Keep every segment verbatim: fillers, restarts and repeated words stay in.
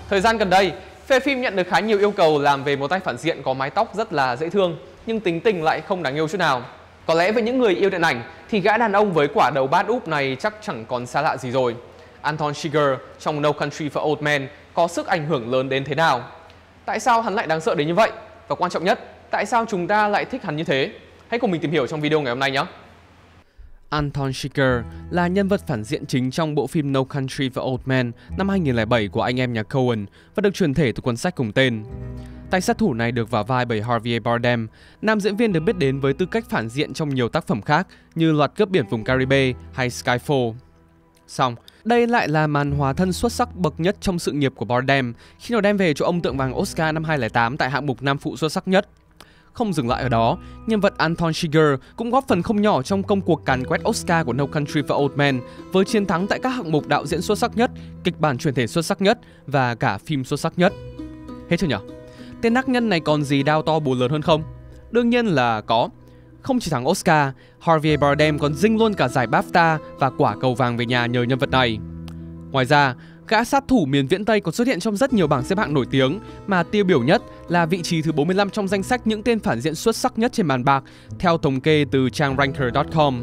Thời gian gần đây, phê phim nhận được khá nhiều yêu cầu làm về một tay phản diện có mái tóc rất là dễ thương, nhưng tính tình lại không đáng yêu chút nào. Có lẽ với những người yêu điện ảnh thì gã đàn ông với quả đầu bát úp này chắc chẳng còn xa lạ gì rồi. Anton Chigurh trong No Country for Old Men có sức ảnh hưởng lớn đến thế nào? Tại sao hắn lại đáng sợ đến như vậy? Và quan trọng nhất, tại sao chúng ta lại thích hắn như thế? Hãy cùng mình tìm hiểu trong video ngày hôm nay nhé! Anton Chigurh là nhân vật phản diện chính trong bộ phim No Country for Old Men năm hai nghìn không trăm lẻ bảy của anh em nhà Coen và được truyền thể từ cuốn sách cùng tên. Tay sát thủ này được vào vai bởi Javier Bardem, nam diễn viên được biết đến với tư cách phản diện trong nhiều tác phẩm khác như Loạt cướp biển vùng Caribe hay Skyfall. Xong, đây lại là màn hóa thân xuất sắc bậc nhất trong sự nghiệp của Bardem khi nó đem về cho ông tượng vàng Oscar năm hai nghìn không trăm lẻ tám tại hạng mục nam phụ xuất sắc nhất. Không dừng lại ở đó, nhân vật Anton Chigurh cũng góp phần không nhỏ trong công cuộc càn quét Oscar của No Country for Old Men với chiến thắng tại các hạng mục đạo diễn xuất sắc nhất, kịch bản truyền thể xuất sắc nhất và cả phim xuất sắc nhất. Hết chưa nhỉ? Tên ác nhân này còn gì đao to búa lớn hơn không? Đương nhiên là có. Không chỉ thắng Oscar, Javier Bardem còn dinh luôn cả giải BAFTA và quả cầu vàng về nhà nhờ nhân vật này. Ngoài ra, gã sát thủ miền Viễn Tây còn xuất hiện trong rất nhiều bảng xếp hạng nổi tiếng, mà tiêu biểu nhất là vị trí thứ bốn mươi lăm trong danh sách những tên phản diện xuất sắc nhất trên màn bạc, theo thống kê từ trang ranker chấm com.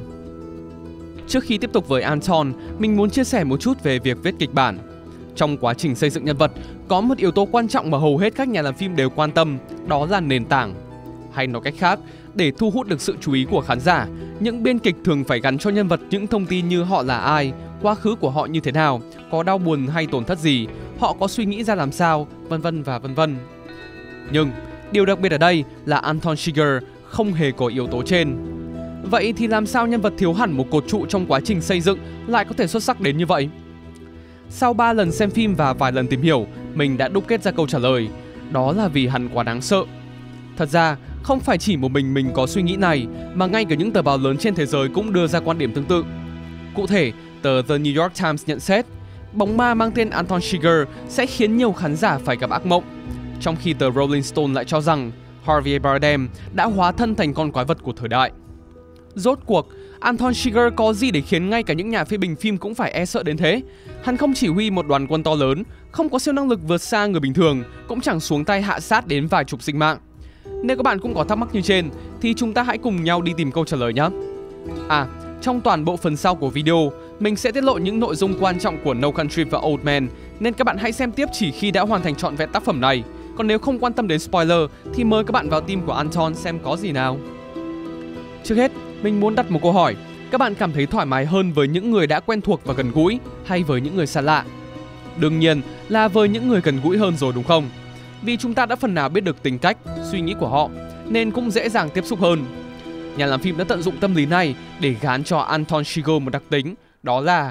Trước khi tiếp tục với Anton, mình muốn chia sẻ một chút về việc viết kịch bản. Trong quá trình xây dựng nhân vật, có một yếu tố quan trọng mà hầu hết các nhà làm phim đều quan tâm, đó là nền tảng. Hay nói cách khác, để thu hút được sự chú ý của khán giả, những biên kịch thường phải gắn cho nhân vật những thông tin như họ là ai, quá khứ của họ như thế nào, có đau buồn hay tổn thất gì, họ có suy nghĩ ra làm sao, vân vân và vân vân. Nhưng điều đặc biệt ở đây là Anton Chigurh không hề có yếu tố trên. Vậy thì làm sao nhân vật thiếu hẳn một cột trụ trong quá trình xây dựng lại có thể xuất sắc đến như vậy? Sau ba lần xem phim và vài lần tìm hiểu, mình đã đúc kết ra câu trả lời, đó là vì hắn quá đáng sợ. Thật ra, không phải chỉ một mình mình có suy nghĩ này, mà ngay cả những tờ báo lớn trên thế giới cũng đưa ra quan điểm tương tự. Cụ thể, tờ The New York Times nhận xét, bóng ma mang tên Anton Chigurh sẽ khiến nhiều khán giả phải gặp ác mộng, trong khi tờ Rolling Stone lại cho rằng Javier Bardem đã hóa thân thành con quái vật của thời đại. Rốt cuộc, Anton Chigurh có gì để khiến ngay cả những nhà phê bình phim cũng phải e sợ đến thế? Hắn không chỉ huy một đoàn quân to lớn, không có siêu năng lực vượt xa người bình thường, cũng chẳng xuống tay hạ sát đến vài chục sinh mạng. Nếu các bạn cũng có thắc mắc như trên, thì chúng ta hãy cùng nhau đi tìm câu trả lời nhé. À, trong toàn bộ phần sau của video, mình sẽ tiết lộ những nội dung quan trọng của No Country for Old Men, nên các bạn hãy xem tiếp chỉ khi đã hoàn thành trọn vẹn tác phẩm này. Còn nếu không quan tâm đến spoiler, thì mời các bạn vào team của Anton xem có gì nào. Trước hết, mình muốn đặt một câu hỏi. Các bạn cảm thấy thoải mái hơn với những người đã quen thuộc và gần gũi, hay với những người xa lạ? Đương nhiên là với những người gần gũi hơn rồi đúng không? Vì chúng ta đã phần nào biết được tính cách, suy nghĩ của họ, nên cũng dễ dàng tiếp xúc hơn. Nhà làm phim đã tận dụng tâm lý này để gán cho Anton Chigurh một đặc tính, đó là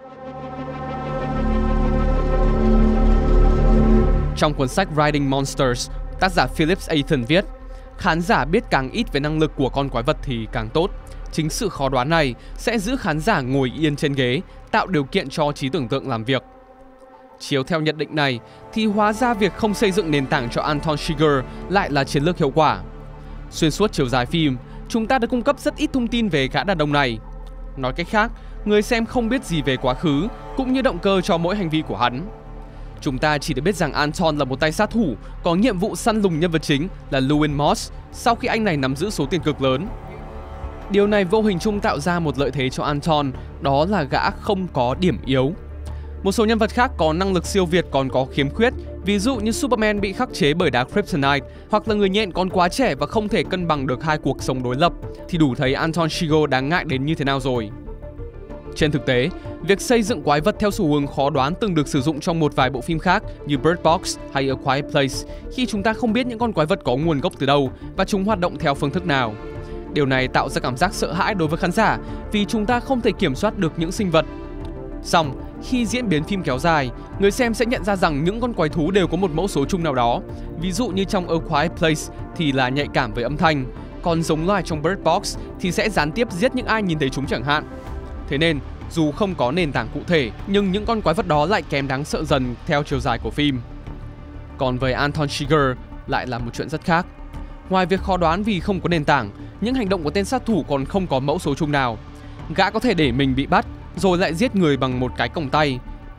trong cuốn sách Writing Monsters, tác giả Philip Aiton viết, khán giả biết càng ít về năng lực của con quái vật thì càng tốt. Chính sự khó đoán này sẽ giữ khán giả ngồi yên trên ghế, tạo điều kiện cho trí tưởng tượng làm việc. Chiếu theo nhận định này, thì hóa ra việc không xây dựng nền tảng cho Anton Chigurh lại là chiến lược hiệu quả. Xuyên suốt chiều dài phim, chúng ta được cung cấp rất ít thông tin về gã đàn ông này. Nói cách khác, người xem không biết gì về quá khứ, cũng như động cơ cho mỗi hành vi của hắn. Chúng ta chỉ được biết rằng Anton là một tay sát thủ, có nhiệm vụ săn lùng nhân vật chính là Llewyn Moss sau khi anh này nắm giữ số tiền cực lớn. Điều này vô hình chung tạo ra một lợi thế cho Anton, đó là gã không có điểm yếu. Một số nhân vật khác có năng lực siêu việt còn có khiếm khuyết, ví dụ như Superman bị khắc chế bởi đá Kryptonite, hoặc là người nhện còn quá trẻ và không thể cân bằng được hai cuộc sống đối lập, thì đủ thấy Anton Chigurh đáng ngại đến như thế nào rồi. Trên thực tế, việc xây dựng quái vật theo xu hướng khó đoán từng được sử dụng trong một vài bộ phim khác như Bird Box hay A Quiet Place, khi chúng ta không biết những con quái vật có nguồn gốc từ đâu và chúng hoạt động theo phương thức nào. Điều này tạo ra cảm giác sợ hãi đối với khán giả vì chúng ta không thể kiểm soát được những sinh vật. Song, khi diễn biến phim kéo dài, người xem sẽ nhận ra rằng những con quái thú đều có một mẫu số chung nào đó. Ví dụ như trong A Quiet Place thì là nhạy cảm với âm thanh, còn giống loài trong Bird Box thì sẽ gián tiếp giết những ai nhìn thấy chúng chẳng hạn. Thế nên, dù không có nền tảng cụ thể, nhưng những con quái vật đó lại kém đáng sợ dần theo chiều dài của phim. Còn với Anton Chigurh lại là một chuyện rất khác. Ngoài việc khó đoán vì không có nền tảng, những hành động của tên sát thủ còn không có mẫu số chung nào. Gã có thể để mình bị bắt, rồi lại giết người bằng một cái còng tay.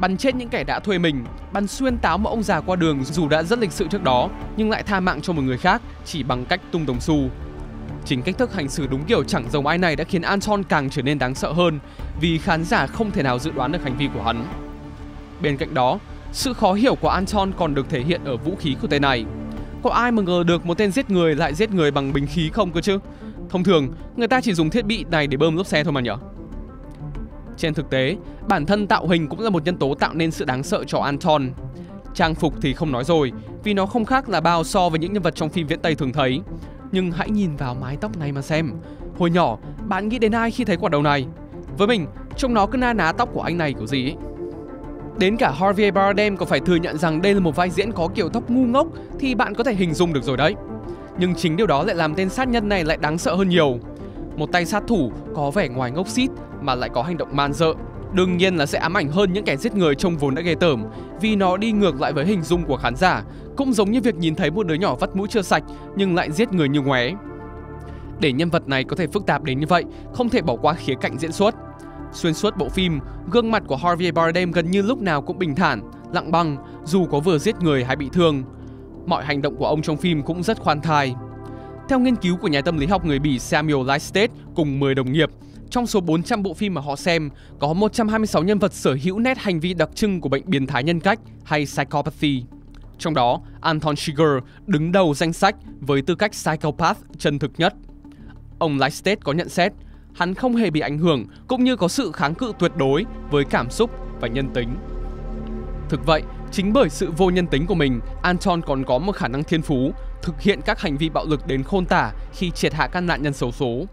bắn chết những kẻ đã thuê mình, bắn xuyên táo một ông già qua đường dù đã rất lịch sự trước đó, nhưng lại tha mạng cho một người khác chỉ bằng cách tung đồng xu. Chính cách thức hành xử đúng kiểu chẳng giống ai này đã khiến Anton càng trở nên đáng sợ hơn, vì khán giả không thể nào dự đoán được hành vi của hắn. Bên cạnh đó, sự khó hiểu của Anton còn được thể hiện ở vũ khí của tên này. Có ai mà ngờ được một tên giết người lại giết người bằng binh khí không cơ chứ? Thông thường, người ta chỉ dùng thiết bị này để bơm lốp xe thôi mà nhở? Trên thực tế, bản thân tạo hình cũng là một nhân tố tạo nên sự đáng sợ cho Anton. Trang phục thì không nói rồi, vì nó không khác là bao so với những nhân vật trong phim viễn Tây thường thấy. Nhưng hãy nhìn vào mái tóc này mà xem. Hồi nhỏ, bạn nghĩ đến ai khi thấy quả đầu này? Với mình, trông nó cứ na ná tóc của anh này kiểu gì ấy. Đến cả Javier Bardem còn phải thừa nhận rằng đây là một vai diễn có kiểu tóc ngu ngốc thì bạn có thể hình dung được rồi đấy. Nhưng chính điều đó lại làm tên sát nhân này lại đáng sợ hơn nhiều. Một tay sát thủ có vẻ ngoài ngốc xít mà lại có hành động man dợ, đương nhiên là sẽ ám ảnh hơn những kẻ giết người trông vốn đã ghê tởm, vì nó đi ngược lại với hình dung của khán giả, cũng giống như việc nhìn thấy một đứa nhỏ vắt mũi chưa sạch nhưng lại giết người như ngoé. Để nhân vật này có thể phức tạp đến như vậy, không thể bỏ qua khía cạnh diễn xuất. Xuyên suốt bộ phim, gương mặt của Javier Bardem gần như lúc nào cũng bình thản, lặng băng, dù có vừa giết người hay bị thương. Mọi hành động của ông trong phim cũng rất khoan thai. Theo nghiên cứu của nhà tâm lý học người Bỉ Samuel Leistet cùng mười đồng nghiệp, trong số bốn trăm bộ phim mà họ xem, có một trăm hai mươi sáu nhân vật sở hữu nét hành vi đặc trưng của bệnh biến thái nhân cách hay psychopathy. Trong đó, Anton Chigurh đứng đầu danh sách với tư cách psychopath chân thực nhất. Ông Leistet có nhận xét, hắn không hề bị ảnh hưởng cũng như có sự kháng cự tuyệt đối với cảm xúc và nhân tính. Thực vậy, chính bởi sự vô nhân tính của mình, Anton còn có một khả năng thiên phú, thực hiện các hành vi bạo lực đến khôn tả khi triệt hạ các nạn nhân xấu số.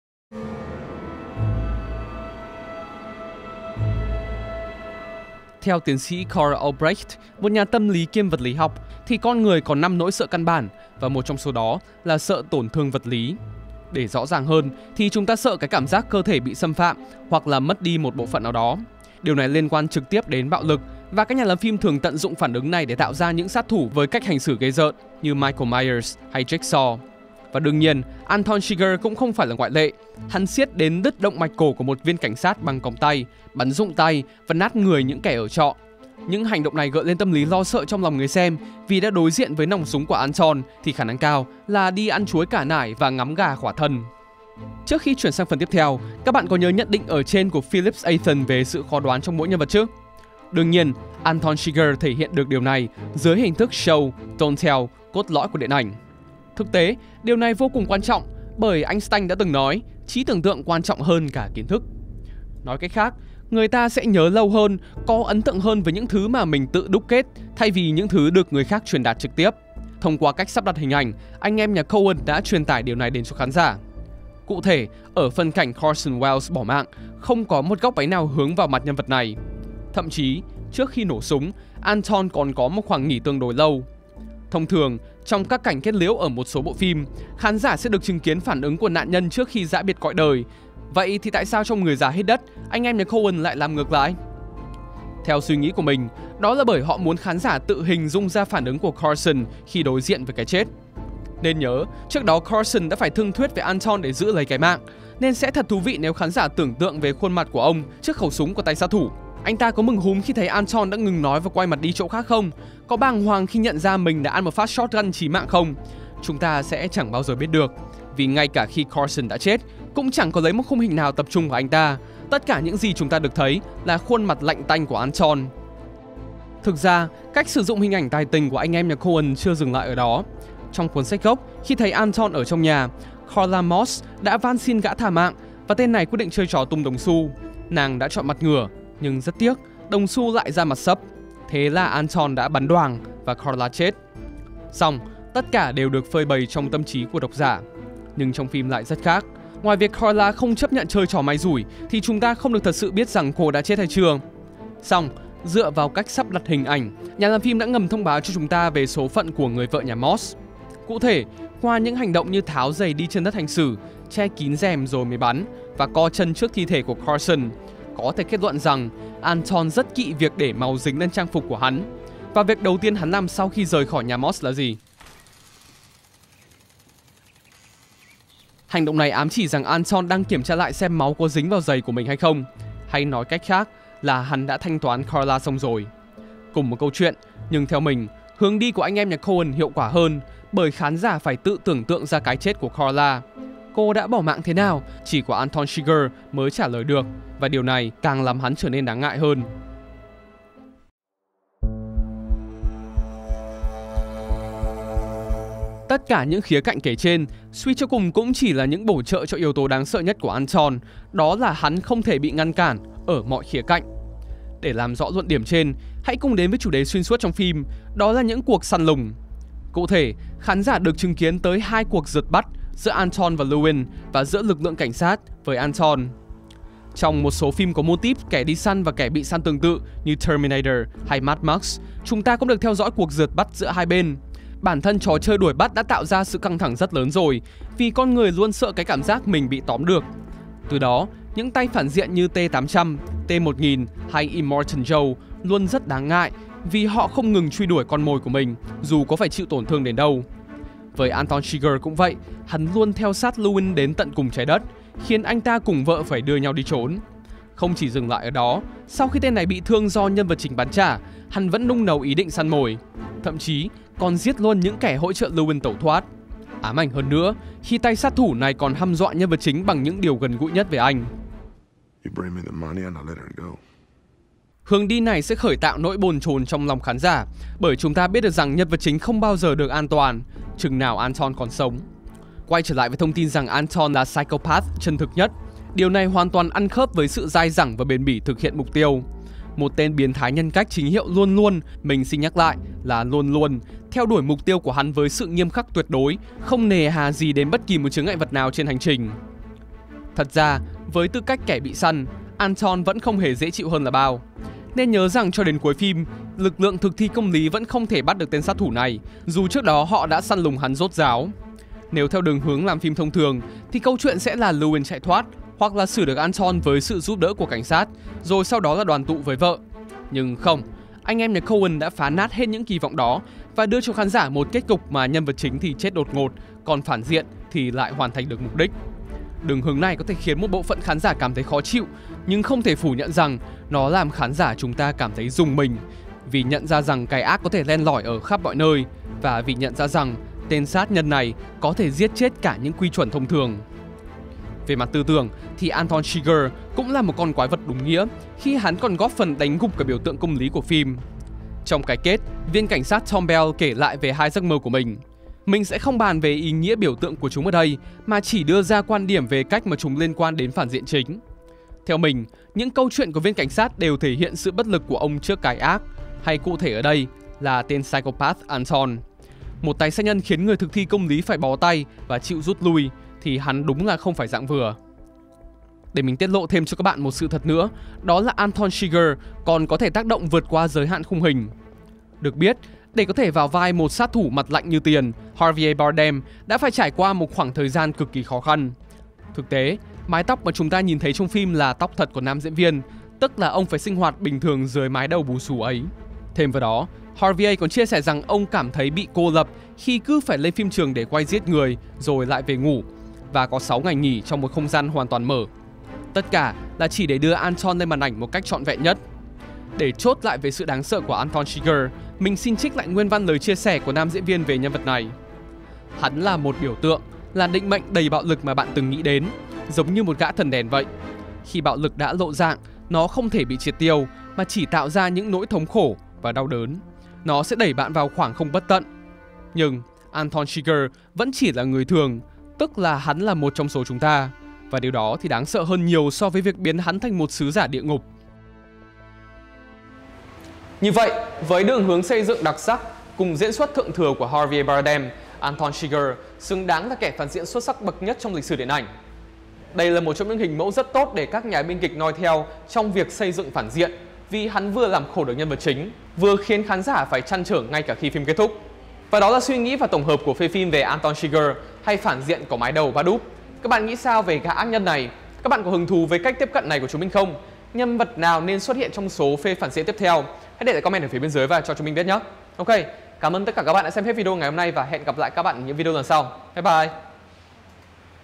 Theo tiến sĩ Karl Albrecht, một nhà tâm lý kiêm vật lý học, thì con người có năm nỗi sợ căn bản và một trong số đó là sợ tổn thương vật lý. Để rõ ràng hơn thì chúng ta sợ cái cảm giác cơ thể bị xâm phạm hoặc là mất đi một bộ phận nào đó. Điều này liên quan trực tiếp đến bạo lực và các nhà làm phim thường tận dụng phản ứng này để tạo ra những sát thủ với cách hành xử ghê rợn như Michael Myers hay Jigsaw. Và đương nhiên, Anton Chigurh cũng không phải là ngoại lệ. Hắn siết đến đứt động mạch cổ của một viên cảnh sát bằng còng tay, bắn rụng tay và nát người những kẻ ở trọ. Những hành động này gợi lên tâm lý lo sợ trong lòng người xem, vì đã đối diện với nòng súng của Anton thì khả năng cao là đi ăn chuối cả nải và ngắm gà khỏa thân. Trước khi chuyển sang phần tiếp theo, các bạn có nhớ nhận định ở trên của Philip Athan về sự khó đoán trong mỗi nhân vật chứ? Đương nhiên, Anton Chigurh thể hiện được điều này dưới hình thức show, don't tell, cốt lõi của điện ảnh. Thực tế, điều này vô cùng quan trọng bởi Einstein đã từng nói trí tưởng tượng quan trọng hơn cả kiến thức. Nói cách khác, người ta sẽ nhớ lâu hơn, có ấn tượng hơn với những thứ mà mình tự đúc kết thay vì những thứ được người khác truyền đạt trực tiếp. Thông qua cách sắp đặt hình ảnh, anh em nhà Coen đã truyền tải điều này đến cho khán giả. Cụ thể, ở phân cảnh Orson Welles bỏ mạng, không có một góc váy nào hướng vào mặt nhân vật này. Thậm chí, trước khi nổ súng, Anton còn có một khoảng nghỉ tương đối lâu. Thông thường, trong các cảnh kết liễu ở một số bộ phim, khán giả sẽ được chứng kiến phản ứng của nạn nhân trước khi giã biệt cõi đời. Vậy thì tại sao trong Người Già Hết Đất, anh em nhà Coen lại làm ngược lại? Theo suy nghĩ của mình, đó là bởi họ muốn khán giả tự hình dung ra phản ứng của Carson khi đối diện với cái chết. Nên nhớ, trước đó Carson đã phải thương thuyết với Anton để giữ lấy cái mạng, nên sẽ thật thú vị nếu khán giả tưởng tượng về khuôn mặt của ông trước khẩu súng của tay sát thủ. Anh ta có mừng húm khi thấy Anton đã ngừng nói và quay mặt đi chỗ khác không? Có bàng hoàng khi nhận ra mình đã ăn một phát shotgun chí mạng không? Chúng ta sẽ chẳng bao giờ biết được, vì ngay cả khi Carson đã chết, cũng chẳng có lấy một khung hình nào tập trung vào anh ta. Tất cả những gì chúng ta được thấy là khuôn mặt lạnh tanh của Anton. Thực ra, cách sử dụng hình ảnh tài tình của anh em nhà Coen chưa dừng lại ở đó. Trong cuốn sách gốc, khi thấy Anton ở trong nhà, Carla Moss đã van xin gã thả mạng và tên này quyết định chơi trò tung đồng xu. Nàng đã chọn mặt ngửa, nhưng rất tiếc, đồng xu lại ra mặt sấp. Thế là Anton đã bắn đoàng và Carla chết. Xong, tất cả đều được phơi bày trong tâm trí của độc giả. Nhưng trong phim lại rất khác. Ngoài việc Carla không chấp nhận chơi trò may rủi, thì chúng ta không được thật sự biết rằng cô đã chết hay chưa. Xong, dựa vào cách sắp đặt hình ảnh, nhà làm phim đã ngầm thông báo cho chúng ta về số phận của người vợ nhà Moss. Cụ thể, qua những hành động như tháo giày đi trên đất hành xử, che kín rèm rồi mới bắn và co chân trước thi thể của Carson, có thể kết luận rằng Anton rất kỵ việc để máu dính lên trang phục của hắn. Và việc đầu tiên hắn làm sau khi rời khỏi nhà Moss là gì? Hành động này ám chỉ rằng Anton đang kiểm tra lại xem máu có dính vào giày của mình hay không. Hay nói cách khác là hắn đã thanh toán Carla xong rồi. Cùng một câu chuyện, nhưng theo mình, hướng đi của anh em nhà Coen hiệu quả hơn bởi khán giả phải tự tưởng tượng ra cái chết của Carla. Cô đã bỏ mạng thế nào, chỉ có Anton Chigurh mới trả lời được, và điều này càng làm hắn trở nên đáng ngại hơn. Tất cả những khía cạnh kể trên, suy cho cùng cũng chỉ là những bổ trợ cho yếu tố đáng sợ nhất của Anton, đó là hắn không thể bị ngăn cản ở mọi khía cạnh. Để làm rõ luận điểm trên, hãy cùng đến với chủ đề xuyên suốt trong phim, đó là những cuộc săn lùng. Cụ thể, khán giả được chứng kiến tới hai cuộc rượt bắt giữa Anton và Lewin và giữa lực lượng cảnh sát với Anton. Trong một số phim có mô típ kẻ đi săn và kẻ bị săn tương tự như Terminator hay Mad Max, chúng ta cũng được theo dõi cuộc rượt bắt giữa hai bên. Bản thân trò chơi đuổi bắt đã tạo ra sự căng thẳng rất lớn rồi, vì con người luôn sợ cái cảm giác mình bị tóm được. Từ đó, những tay phản diện như T tám trăm, T một nghìn hay Immortan Joe luôn rất đáng ngại vì họ không ngừng truy đuổi con mồi của mình, dù có phải chịu tổn thương đến đâu. Với Anton Chigurh cũng vậy, hắn luôn theo sát Lewin đến tận cùng trái đất, khiến anh ta cùng vợ phải đưa nhau đi trốn. Không chỉ dừng lại ở đó, sau khi tên này bị thương do nhân vật chính bắn trả, hắn vẫn nung nấu ý định săn mồi, thậm chí còn giết luôn những kẻ hỗ trợ Lewin tẩu thoát. Ám ảnh hơn nữa, khi tay sát thủ này còn hăm dọa nhân vật chính bằng những điều gần gũi nhất về anh. Hướng đi này sẽ khởi tạo nỗi bồn chồn trong lòng khán giả, bởi chúng ta biết được rằng nhân vật chính không bao giờ được an toàn, chừng nào Anton còn sống. Quay trở lại với thông tin rằng Anton là psychopath chân thực nhất, điều này hoàn toàn ăn khớp với sự dai dẳng và bền bỉ thực hiện mục tiêu. Một tên biến thái nhân cách chính hiệu luôn luôn, mình xin nhắc lại là luôn luôn, theo đuổi mục tiêu của hắn với sự nghiêm khắc tuyệt đối, không nề hà gì đến bất kỳ một chướng ngại vật nào trên hành trình. Thật ra, với tư cách kẻ bị săn, Anton vẫn không hề dễ chịu hơn là bao. Nên nhớ rằng cho đến cuối phim, lực lượng thực thi công lý vẫn không thể bắt được tên sát thủ này, dù trước đó họ đã săn lùng hắn rốt ráo. Nếu theo đường hướng làm phim thông thường, thì câu chuyện sẽ là Lewin chạy thoát, hoặc là xử được Anton với sự giúp đỡ của cảnh sát, rồi sau đó là đoàn tụ với vợ. Nhưng không, anh em nhà Coen đã phá nát hết những kỳ vọng đó và đưa cho khán giả một kết cục mà nhân vật chính thì chết đột ngột, còn phản diện thì lại hoàn thành được mục đích. Đường hướng này có thể khiến một bộ phận khán giả cảm thấy khó chịu, nhưng không thể phủ nhận rằng nó làm khán giả chúng ta cảm thấy rùng mình, vì nhận ra rằng cái ác có thể len lỏi ở khắp mọi nơi, và vì nhận ra rằng tên sát nhân này có thể giết chết cả những quy chuẩn thông thường. Về mặt tư tưởng thì Anton Chigurh cũng là một con quái vật đúng nghĩa, khi hắn còn góp phần đánh gục cả biểu tượng công lý của phim. Trong cái kết, viên cảnh sát Tom Bell kể lại về hai giấc mơ của mình. Mình sẽ không bàn về ý nghĩa biểu tượng của chúng ở đây, mà chỉ đưa ra quan điểm về cách mà chúng liên quan đến phản diện chính. Theo mình, những câu chuyện của viên cảnh sát đều thể hiện sự bất lực của ông trước cái ác, hay cụ thể ở đây là tên psychopath Anton. Một tay sát nhân khiến người thực thi công lý phải bó tay và chịu rút lui, thì hắn đúng là không phải dạng vừa. Để mình tiết lộ thêm cho các bạn một sự thật nữa, đó là Anton Chigurh còn có thể tác động vượt qua giới hạn khung hình. Được biết, để có thể vào vai một sát thủ mặt lạnh như tiền, Javier Bardem đã phải trải qua một khoảng thời gian cực kỳ khó khăn. Thực tế, mái tóc mà chúng ta nhìn thấy trong phim là tóc thật của nam diễn viên, tức là ông phải sinh hoạt bình thường dưới mái đầu bù xù ấy. Thêm vào đó, Javier còn chia sẻ rằng ông cảm thấy bị cô lập khi cứ phải lên phim trường để quay giết người rồi lại về ngủ, và có sáu ngày nghỉ trong một không gian hoàn toàn mở. Tất cả là chỉ để đưa Anton lên màn ảnh một cách trọn vẹn nhất. Để chốt lại về sự đáng sợ của Anton Chigurh, mình xin trích lại nguyên văn lời chia sẻ của nam diễn viên về nhân vật này. Hắn là một biểu tượng, là định mệnh đầy bạo lực mà bạn từng nghĩ đến, giống như một gã thần đèn vậy. Khi bạo lực đã lộ dạng, nó không thể bị triệt tiêu, mà chỉ tạo ra những nỗi thống khổ và đau đớn. Nó sẽ đẩy bạn vào khoảng không bất tận. Nhưng Anton Chigurh vẫn chỉ là người thường, tức là hắn là một trong số chúng ta. Và điều đó thì đáng sợ hơn nhiều so với việc biến hắn thành một sứ giả địa ngục. Như vậy, với đường hướng xây dựng đặc sắc cùng diễn xuất thượng thừa của Javier Bardem, Anton Chigurh xứng đáng là kẻ phản diện xuất sắc bậc nhất trong lịch sử điện ảnh. Đây là một trong những hình mẫu rất tốt để các nhà biên kịch noi theo trong việc xây dựng phản diện, vì hắn vừa làm khổ được nhân vật chính, vừa khiến khán giả phải trăn trở ngay cả khi phim kết thúc. Và đó là suy nghĩ và tổng hợp của phê phim về Anton Chigurh hay phản diện có mái đầu Bad Oop. Các bạn nghĩ sao về gã ác nhân này? Các bạn có hứng thú với cách tiếp cận này của chúng mình không? Nhân vật nào nên xuất hiện trong số phê phản diện tiếp theo? Hãy để lại comment ở phía bên dưới và cho chúng mình biết nhé. Ok, cảm ơn tất cả các bạn đã xem hết video ngày hôm nay và hẹn gặp lại các bạn ở những video lần sau. Bye bye!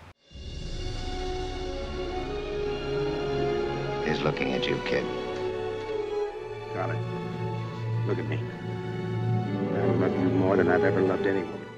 He's looking at you, kid. Charlotte, look at me. I love you more than I've ever loved anyone.